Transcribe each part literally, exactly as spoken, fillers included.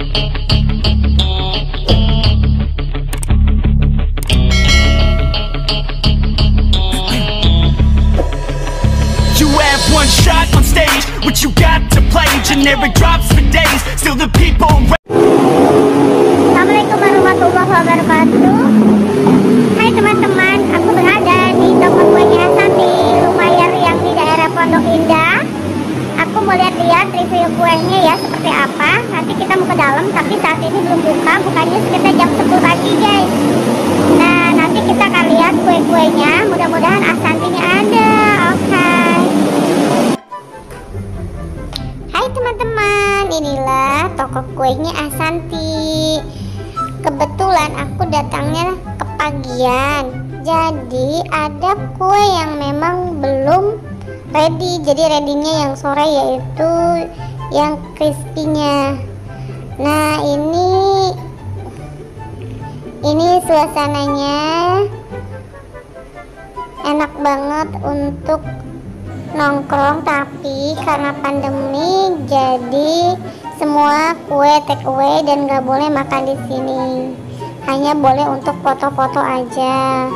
One shot on stage, what you got to play? Generic drops for days, still the people. Assalamualaikum warahmatullahi wabarakatuh. Hai teman-teman, aku berada di toko kuenya Asanti Lumayan yang di daerah Pondok Indah. Aku mau lihat-lihat review kuenya ya seperti apa. Nanti kita mau ke dalam, tapi saat ini belum buka. Bukanya sekitar jam sepuluh pagi guys. Nah, nanti kita akan lihat kue-kuenya. Mudah-mudahan Asantinya ada. Oke okay. Hai teman-teman, inilah toko kuenya Asanti. Kebetulan aku datangnya kepagian, jadi ada kue yang memang belum ready. Jadi readynya yang sore, yaitu yang crispy-nya. Nah ini ini suasananya enak banget untuk nongkrong, tapi karena pandemi jadi semua kue take away dan nggak boleh makan di sini, hanya boleh untuk foto-foto aja.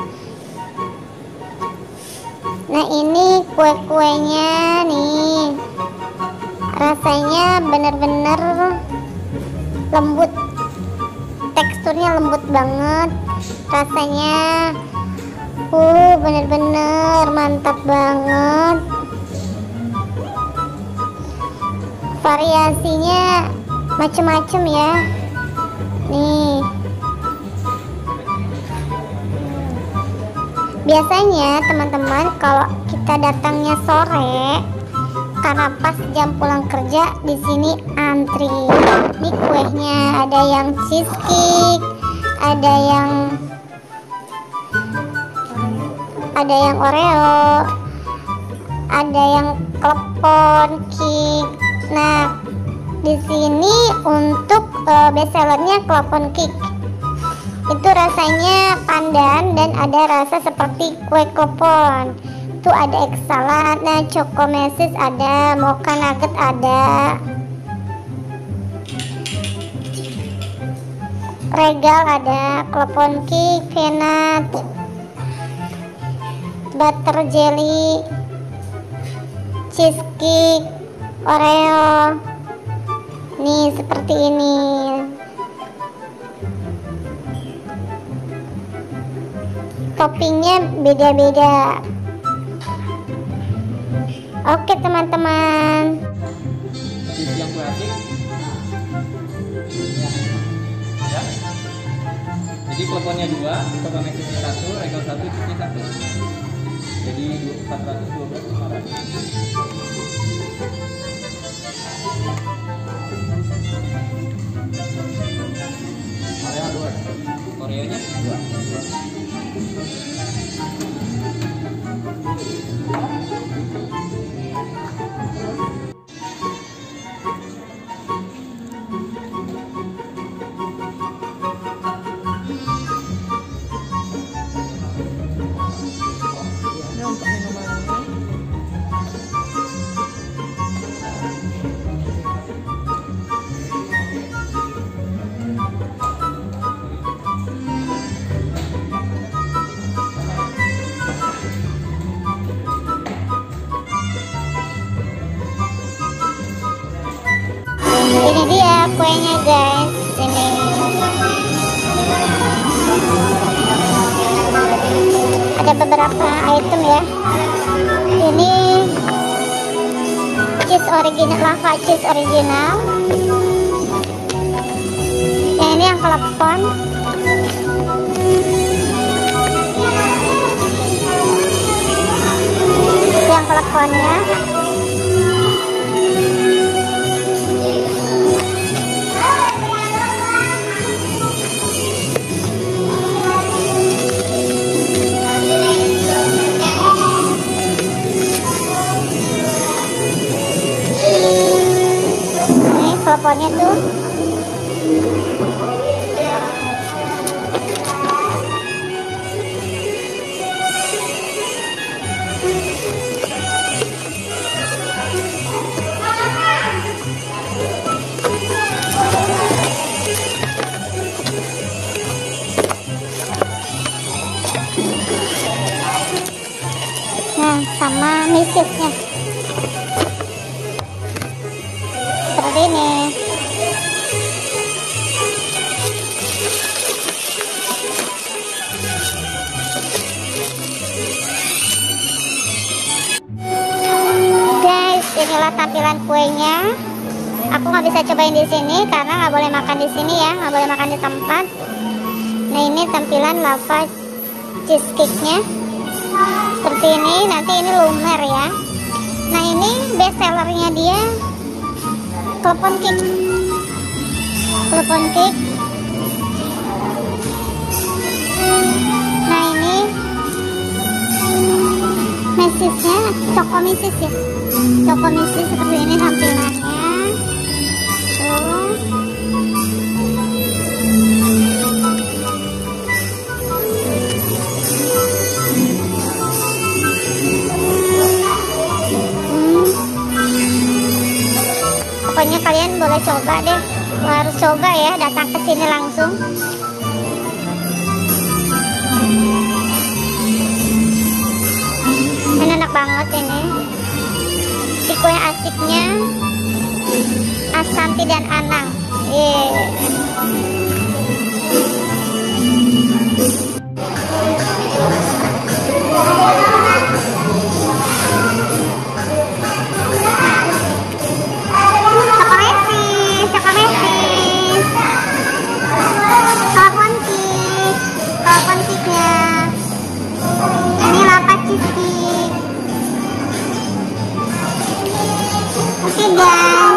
Nah ini kue-kuenya nih, rasanya bener-bener lembut, teksturnya lembut banget, rasanya uh bener-bener mantap banget. Variasinya macem-macem ya. Nih, biasanya teman-teman kalau kita datangnya sore, karena pas jam pulang kerja di sini antri. Ini kuenya ada yang cheesecake, ada yang ada yang Oreo, ada yang klepon cake. Nah, di sini untuk uh, best sellernya klepon cake. Itu rasanya pandan dan ada rasa seperti kue klepon. Itu ada egg salad, nah choco mesis ada, mocha nugget ada, regal ada, klepon cake, peanut, butter jelly, cheesecake, Oreo. Nih seperti ini. Toppingnya beda-beda. Oke teman-teman. Yang klasik. Ya. Jadi kleponnya dua, coba mesisnya satu, regal satu, cheesecake satu. Jadi empat ratus dua belas lima ratus. Oreo dua. Oreonya dua. Ini dia kuenya guys. Ini ada beberapa item ya. Ini cheese original, lava cheese original. Yang ini yang klepon. Yang kleponnya. Teleponnya tuh misisnya seperti ini. Guys, inilah tampilan kuenya. Aku nggak bisa cobain di sini karena nggak boleh makan di sini ya, nggak boleh makan di tempat. Nah, ini tampilan lava cheesecake-nya seperti ini. Nanti ini lumer ya. Nah, ini best sellernya dia klepon cake. Klepon cake. Nah, ini mesisnya, coko mesis ya. Coko mesis seperti ini tampilannya. Tuh. Pokoknya kalian boleh coba deh, harus coba ya, datang ke sini langsung. Ini enak banget ini. Si kue asiknya Ashanti dan Anang. Yeah. Oke guys,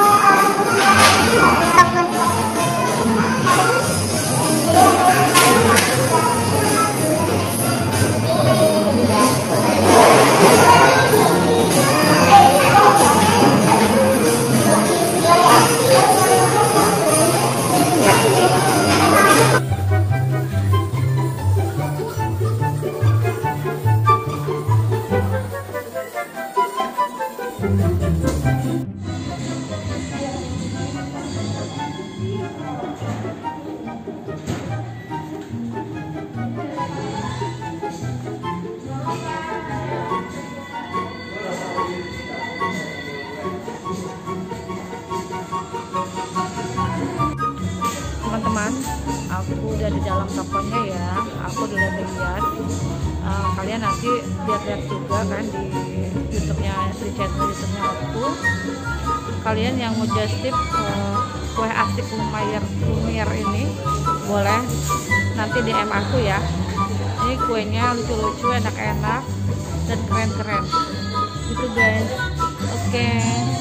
teman-teman, aku udah di dalam tokonya ya. Aku udah lihat. Uh, kalian nanti lihat-lihat juga kan di YouTube-nya, di channel YouTube-nya aku. Kalian yang mau just tip uh, kue asik lumayan lumier ini boleh nanti D M aku ya. Ini kuenya lucu-lucu, enak-enak dan keren-keren gitu guys. Oke okay.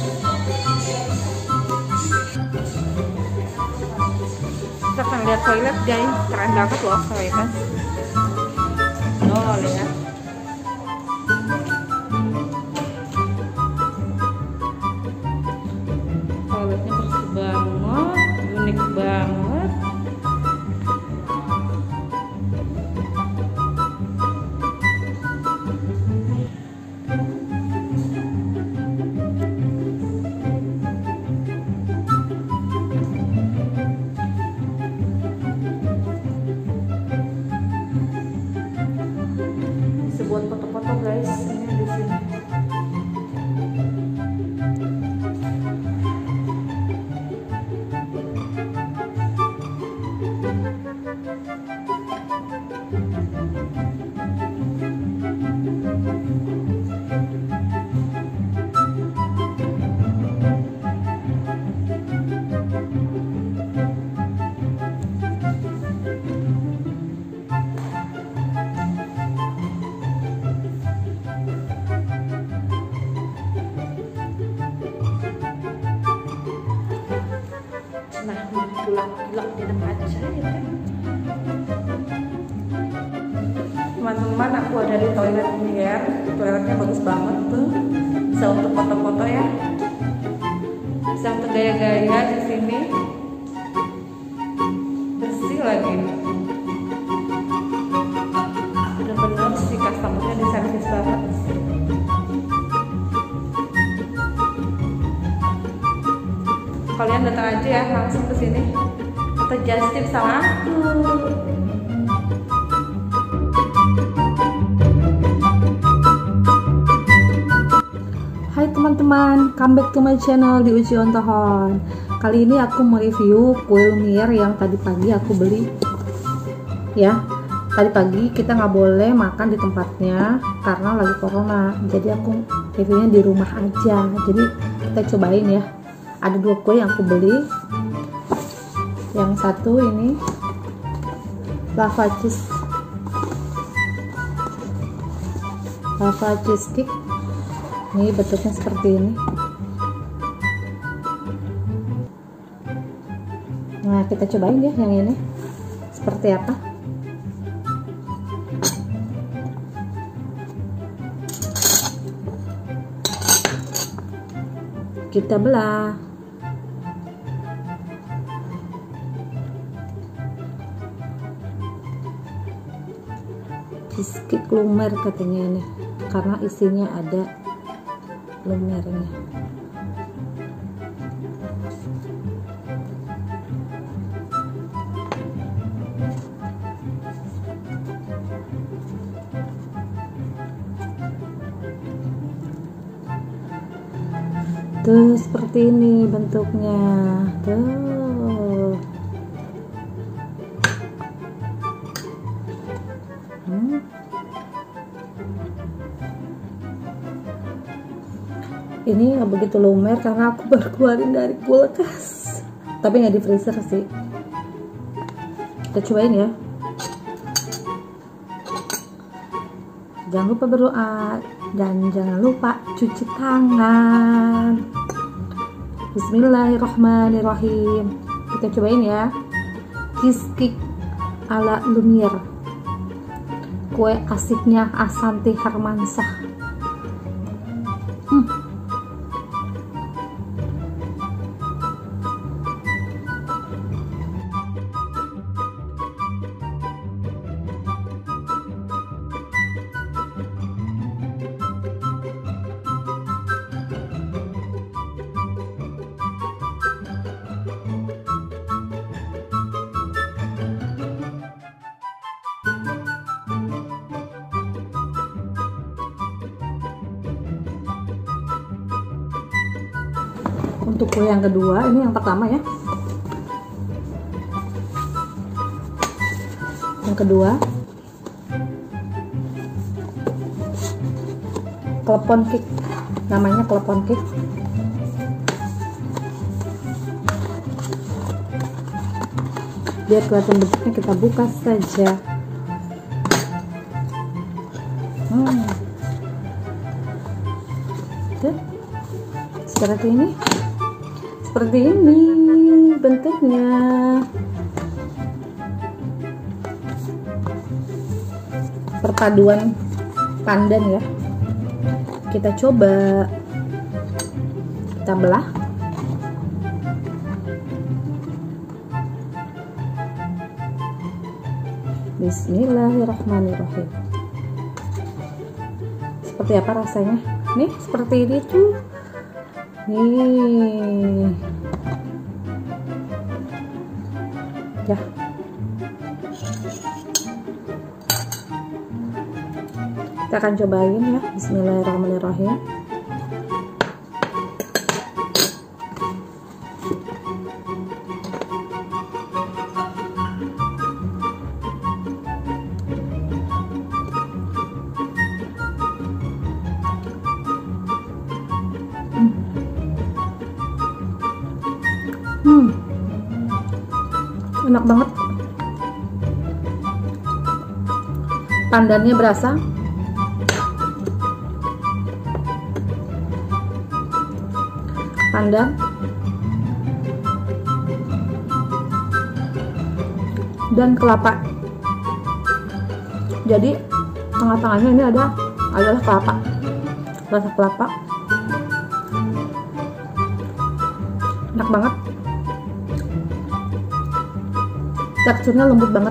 Kita akan lihat toilet guys, keren banget loh toiletnya. Oh lihat, toiletnya bersih banget, unik banget. Buat foto-foto guys, ini di sini. Nah, pulang-pulang di tempat saya kan. Teman-teman, aku ada di toilet ini ya. Toiletnya bagus banget tuh. Bisa untuk foto-foto ya. Bisa untuk gaya-gaya di sini. Bersih lagi. Bener-bener si customernya diservis banget. Kalian datang aja ya langsung ke sini atau just tip sama aku. teman-teman, come back to my channel di Uci Ontohon. Kali ini aku mau review kue lumiere yang tadi pagi aku beli. Ya, tadi pagi kita nggak boleh makan di tempatnya karena lagi corona. Jadi aku reviewnya di rumah aja. Jadi kita cobain ya. Ada dua kue yang aku beli. Yang satu ini lava cheese, lava cheese cake. Ini bentuknya seperti ini. Nah, kita cobain ya yang ini seperti apa. Kita belah. Biskuit lumer katanya ini, karena isinya ada lumernya. Tuh seperti ini bentuknya. Tuh. Hmm. Ini nggak begitu lumer karena aku baru keluarin dari kulkas, tapi nggak di freezer sih. Kita cobain ya. Jangan lupa berdoa dan jangan lupa cuci tangan. Bismillahirrahmanirrahim. Kita cobain ya. Cheesecake ala Lumiere. Kue asiknya Ashanty Hermansyah. Hmm. Untuk kue yang kedua, ini yang pertama ya. Yang kedua, klepon cake. Namanya klepon cake. Biar kelihatan bentuknya, kita buka saja. Hmm. Tuh, seperti ini. Seperti ini bentuknya. Perpaduan pandan ya. Kita coba. Kita belah. Bismillahirrahmanirrahim. Seperti apa rasanya? Nih, seperti ini tuh. Nih ya, kita akan cobain ya. Bismillahirrahmanirrahim. Hmm, enak banget. Pandannya berasa. Pandan dan kelapa. Jadi tengah-tengahnya ini ada adalah kelapa, rasa kelapa. Enak banget. Teksturnya lembut banget.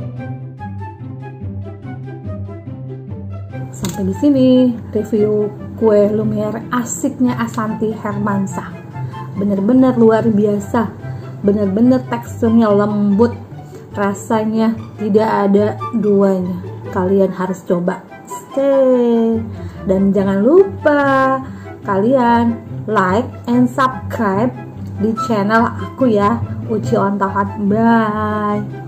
Sampai di sini review kue lumiere asiknya Ashanty Hermansyah. Bener-bener luar biasa, bener-bener teksturnya lembut, rasanya tidak ada duanya. Kalian harus coba. Stay. Dan jangan lupa kalian like and subscribe di channel aku ya, Uci Ontahat. Bye.